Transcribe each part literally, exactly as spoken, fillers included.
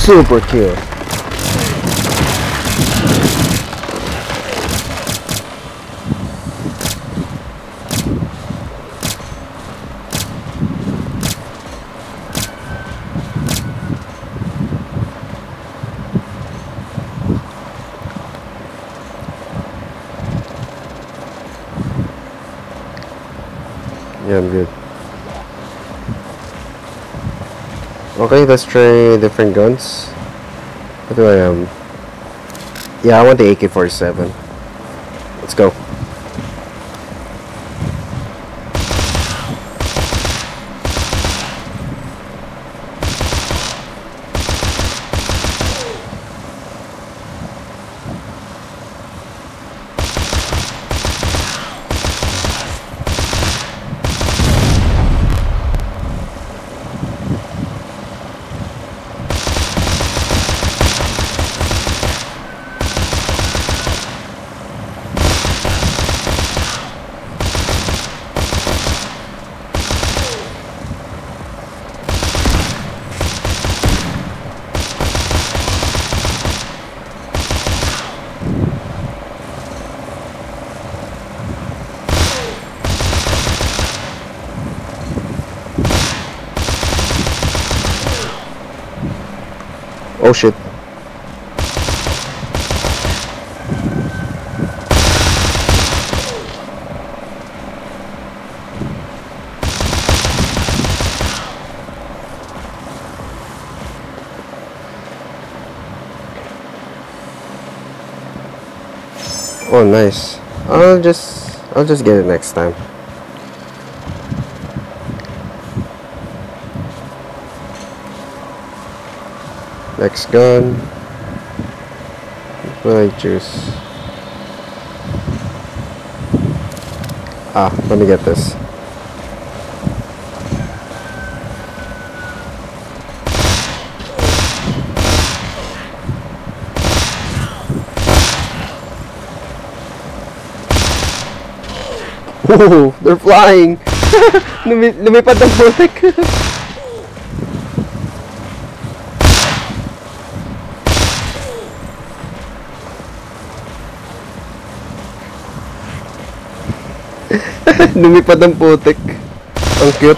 Super kill. Yeah, I'm good. Okay, let's try different guns. What do I um? Yeah, I want the A K forty-seven. Let's go. Oh shit. Oh nice. I'll just I'll just get it next time. Next gun. What do I choose? Ah, let me get this. Oh, they're flying! Lumi lumipad ng putik! Lumipad ng putik. Ang cute.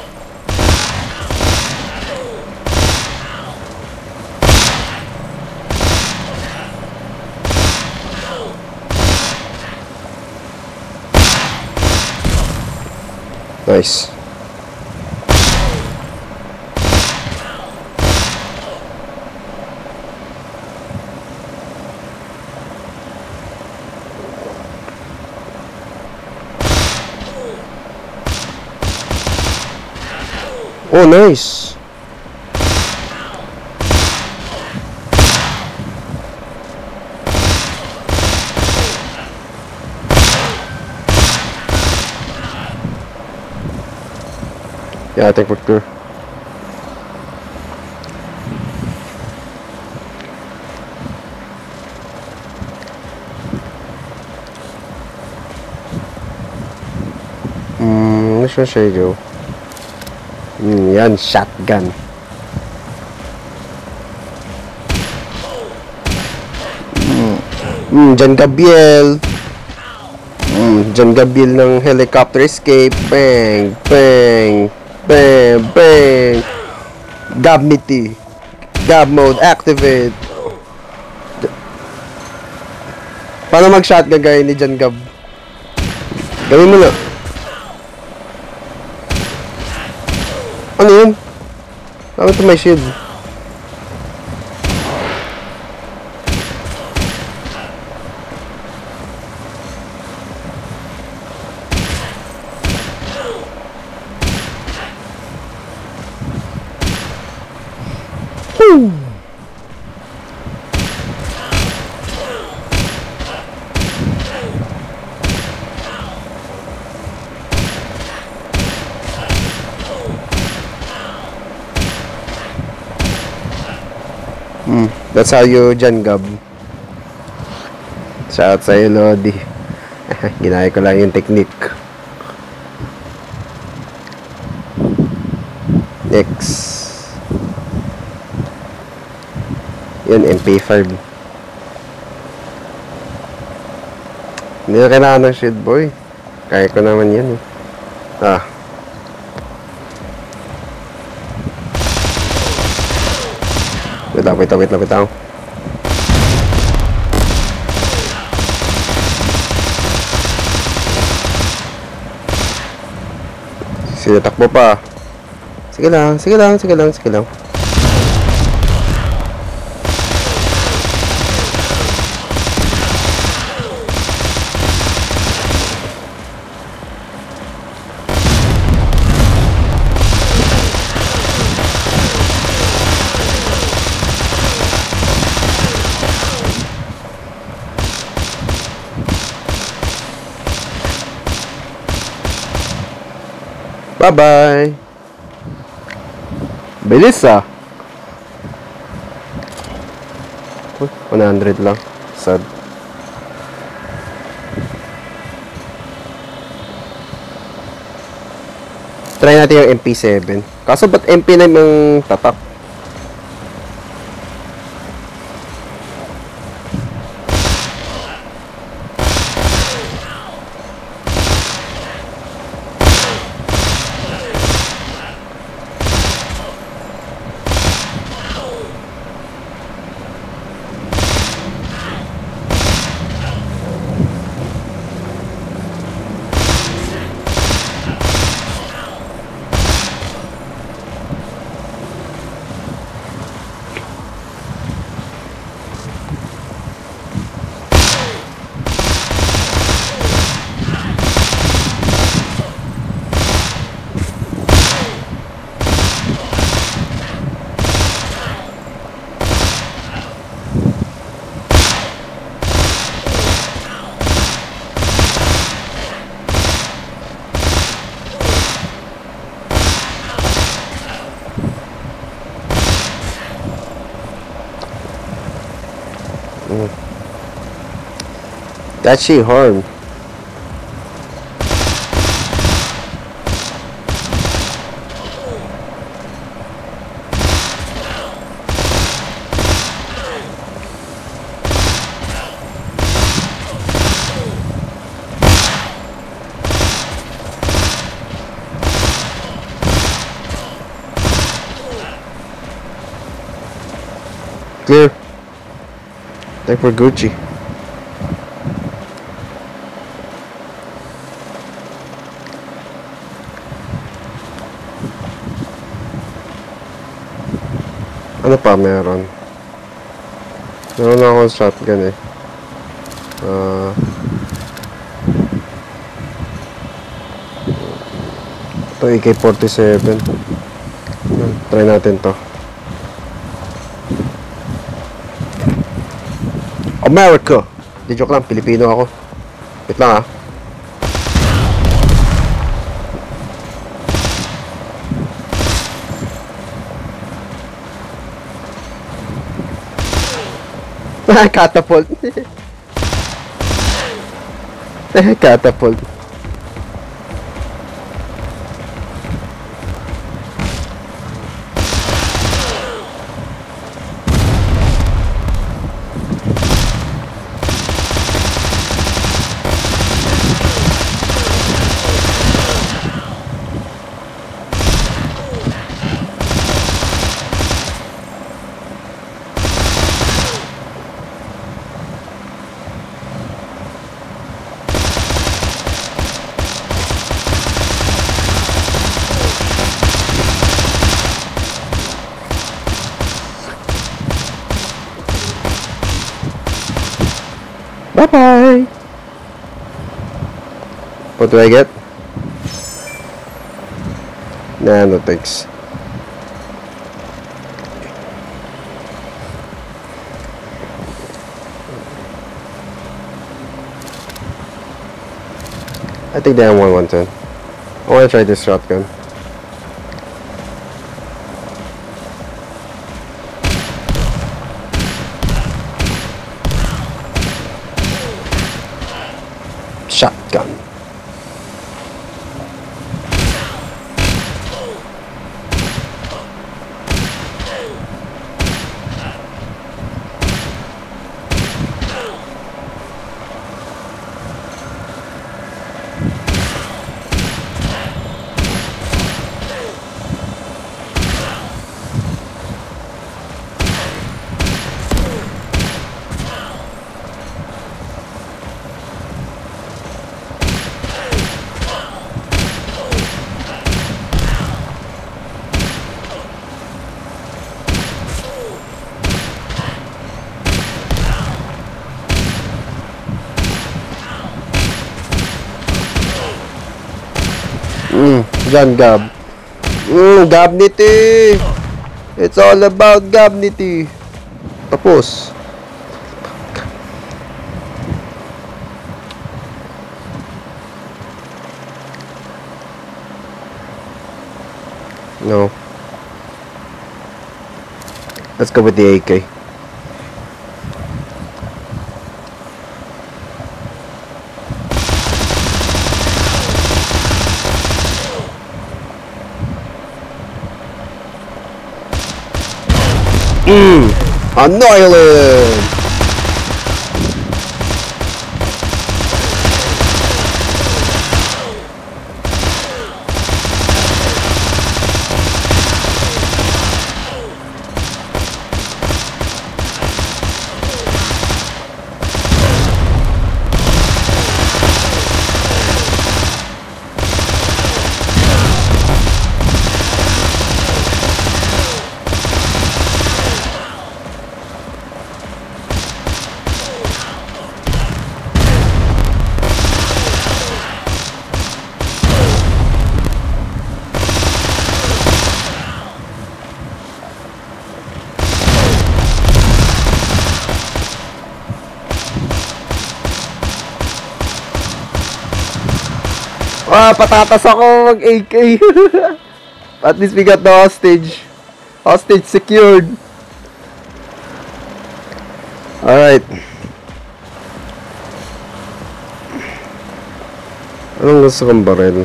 Nice. Oh, nice. Yeah, I think we're clear. Hmm, which one should I go? Hmm, yan, shotgun. Hmm, hmm Jan Gabriel. Hmm, Jan Gabriel ng helicopter escape. Bang, bang. Bang, bang. Gabmity. Gab mode activate. Paano mag-shotgun gaya ni Jan Gab? Gawin mo na. Ano yun? Bakit ito may shield? Woo! Hmm, that's how you Jan Gab. Shout sa'yo, Lodi. Ginaya ko lang yung technique. Next. Yan, M P five. Hindi na kailangan ng shield, boy. Kaya ko naman yan, eh. Ah. Wait lang, wait lang, wait lang, wait lang. Sige, takbo pa. Sige lang, sige lang, sige lang, sige lang. Bye-bye! Bilis ah! Uy, one hundred lang. Sad. Try natin yung M P seven. Kaso ba't M P nine yung tatak? That shit hard. Clear. I think we're Gucci. Ano pa meron? Meron na akong shotgun eh. Uh, ito A K forty-seven. Try natin to. America! Di joke lang, Pilipino ako. Wait lang ah. Catapult. Catapult. Bye-bye! What do I get? Nah, no thanks. I think they have one one ten. I wanna try this shotgun. Shotgun. Mm, dyan, Gab. Mm, Gabnity! It's all about Gabnity. Tapos. No. Let's go with the A K. Mmm! Annihilate! Ah, patatas ako mag-A K. At least we got the hostage. Hostage secured. Alright. Anong gusto kong baril?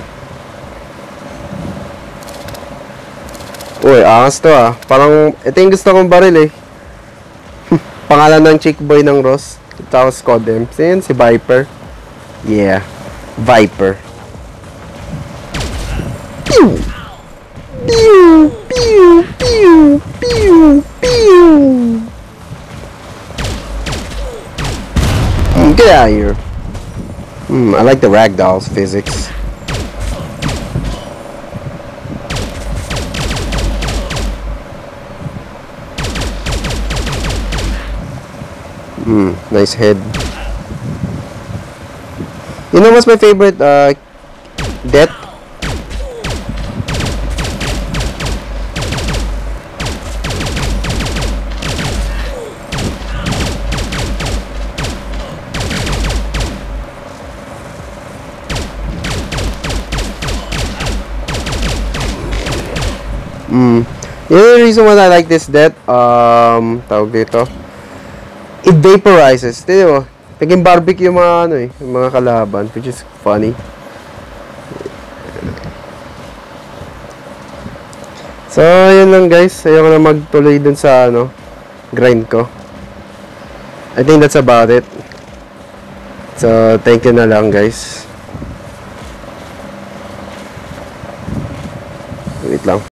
Uy, angas to ah. Parang, ito yung gusto kong baril eh. Pangalan ng chick boy ng Ross. Tapos Codem. Sino yun? Si Viper. Yeah. Viper. Pew! Pew! Pew! Pew! Pew! Pew! Mm, get out of here. Hmm, I like the ragdolls physics. Hmm, nice head. You know what's my favorite uh death? Mm. You know the reason why I like this death? Um, tawag dito. It vaporizes. Tignan mo. Naging barbecue yung mga ano eh, yung mga kalaban, which is funny. So, yun lang guys. Ayoko na magtuloy dun sa ano, grind ko. I think that's about it. So, thank you na lang guys. Wait lang.